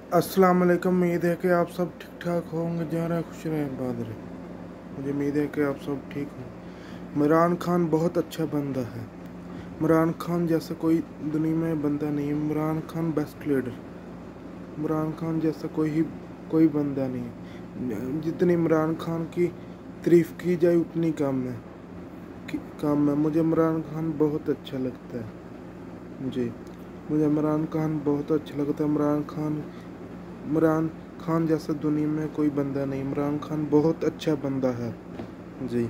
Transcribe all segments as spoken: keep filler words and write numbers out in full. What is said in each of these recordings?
अस्सलाम वालेकुम। उम्मीद है कि आप सब ठीक ठाक होंगे, जा रहे खुश रहें बाद रहे। मुझे उम्मीद है कि आप सब ठीक हों। इमरान खान बहुत अच्छा बंदा है। इमरान खान जैसा कोई दुनिया में बंदा नहीं। Imran Khan best leader. इमरान खान जैसा कोई ही कोई बंदा नहीं। जितनी इमरान खान की तारीफ़ की जाए उतनी कम है कम है मुझे इमरान खान बहुत अच्छा लगता है जी। मुझे इमरान खान बहुत अच्छा लगता है। इमरान खान इमरान खान जैसा दुनिया में कोई बंदा नहीं। इमरान खान बहुत अच्छा बंदा है जी।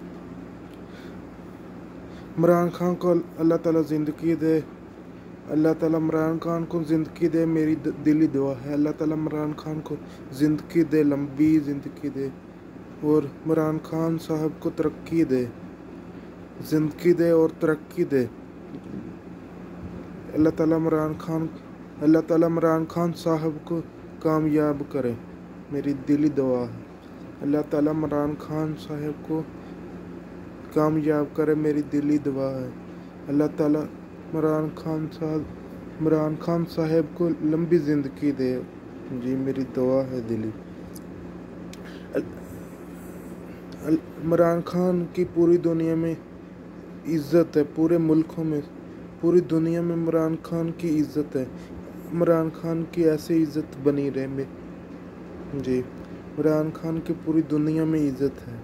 इमरान खान को अल्लाह ताला ज़िंदगी दे। अल्लाह ताला इमरान खान को ज़िंदगी दे, मेरी दिली दुआ है। अल्लाह ताला इमरान खान को ज़िंदगी दे, लंबी ज़िंदगी दे, और इमरान खान साहब को तरक्की दे, ज़िंदगी दे और तरक्की दे। अल्लाह ताला इमरान खान अल्लाह ताला इमरान खान साहब को कामयाब करे, मेरी दिली दुआ है। अल्लाह ताला इमरान खान साहब को कामयाब करे, मेरी दिली दुआ है। अल्लाह ताला इमरान खान साहब इमरान खान साहब को लंबी ज़िंदगी दे जी, मेरी दुआ है दिली। इमरान खान की पूरी दुनिया में इज़्ज़त है, पूरे मुल्कों में, पूरी दुनिया में इमरान खान की इज़्ज़त है। इमरान खान की ऐसे इज़्ज़त बनी रहे में जी। इमरान खान की पूरी दुनिया में इज़्ज़त है।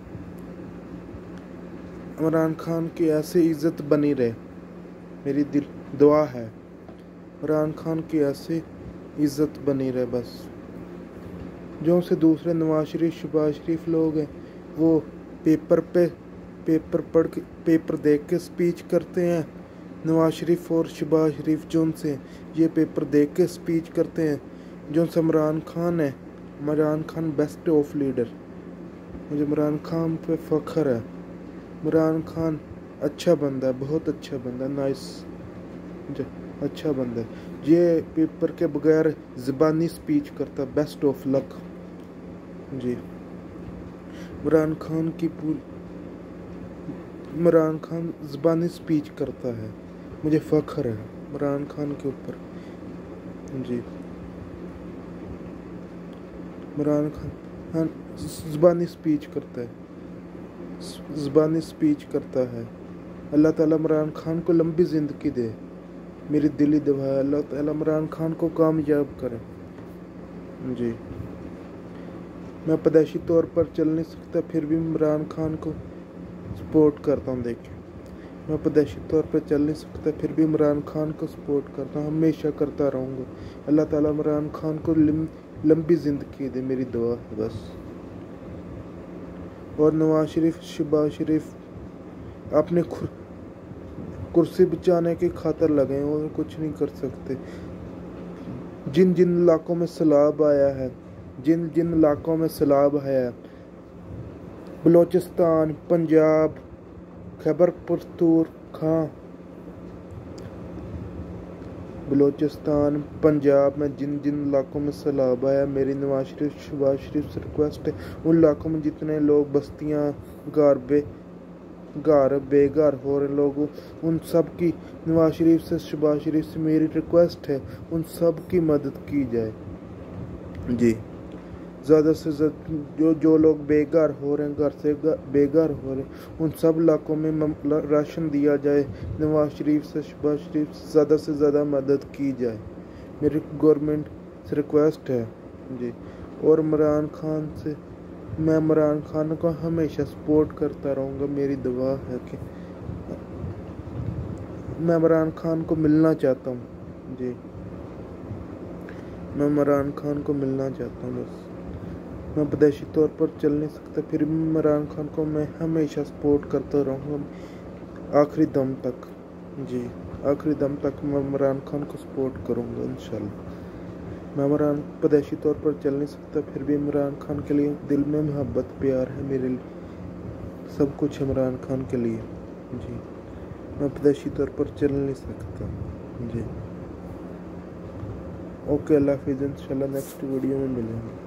इमरान खान की ऐसे इज़्ज़त बनी रहे, मेरी दिल दुआ है। इमरान खान की ऐसे इज़्ज़त बनी रहे बस। जो से दूसरे नवाज शरीफ, शहबाज शरीफ लोग हैं, वो पेपर पे पेपर पढ़ के पेपर देख के स्पीच करते हैं। नवाज शरीफ और शहबाज शरीफ जो से ये पेपर देख के स्पीच करते हैं। जो से इमरान खान है, Imran Khan best of leader. मुझे इमरान खान पे फ़ख्र है। इमरान खान अच्छा बंदा है, बहुत अच्छा बंदा, नाइस अच्छा बंदा है। ये पेपर के बगैर ज़बानी स्पीच करता, best of luck ji. Imran Khan की पूरी इमरान खान ज़बानी स्पीच करता है, मुझे फ़ख्र है इमरान खान के ऊपर जी। इमरान खान ज़बानी स्पीच करता है, ज़बानी स्पीच करता है। अल्लाह ताला इमरान खान को लंबी ज़िंदगी दे, मेरी दिली दुआ है। अल्लाह ताला इमरान खान को कामयाब करे जी। मैं पैदाइशी तौर पर चल नहीं सकता, फिर भी इमरान खान को सपोर्ट करता हूँ। देखिए, मैं पैदाइशी तौर पर चल नहीं सकता, फिर भी इमरान खान को सपोर्ट करता हूँ, हमेशा करता रहूँगा। अल्लाह ताला इमरान खान को लंबी ज़िंदगी दे, मेरी दुआ है बस। और नवाज शरीफ, शहबाज शरीफ अपने कुर्सी बचाने की खातर लगे हैं और कुछ नहीं कर सकते। जिन जिन इलाकों में सैलाब आया है जिन जिन इलाकों में सैलाब है, बलूचिस्तान, पंजाब, खैबर पख्तूनख्वा, बलूचिस्तान, पंजाब में जिन जिन इलाकों में सैलाब आया, मेरी नवाज शरीफ, शहबाज शरीफ से रिक्वेस्ट है, उन इलाकों में जितने लोग बस्तियाँ घर बे घर बेघर हो रहे लोग, उन सब की नवाज शरीफ से, शहबाज शरीफ से मेरी रिक्वेस्ट है, उन सब की मदद की जाए जी। ज़्यादा से ज़्यादा जो जो लोग बेघर हो रहे हैं, घर से बेघर हो रहे हैं, उन सब इलाकों में राशन दिया जाए। नवाज शरीफ से, शहबाज शरीफ से ज़्यादा से ज़्यादा मदद की जाए, मेरी गवर्नमेंट से रिक्वेस्ट है जी। और इमरान खान से मैं इमरान खान को हमेशा सपोर्ट करता रहूँगा, मेरी दुआ है कि मैं इमरान खान को मिलना चाहता हूँ जी। मैं इमरान खान को मिलना चाहता हूँ बस। मैं पैदाइशी तौर पर चल नहीं सकता, फिर भी इमरान खान को मैं हमेशा सपोर्ट करता रहूँगा आखिरी दम तक जी। आखिरी दम तक मैं इमरान खान को सपोर्ट करूँगा इंशाल्लाह। मैं इमरान पैदाइशी तौर पर चल नहीं सकता, फिर भी इमरान खान के लिए दिल में मोहब्बत प्यार है, मेरे सब कुछ इमरान खान के लिए जी। मैं पैदाइशी तौर पर चल नहीं सकता जी। ओके, अल्लाह हाफिज़, इंशाल्लाह नेक्स्ट वीडियो में मिलेंगे।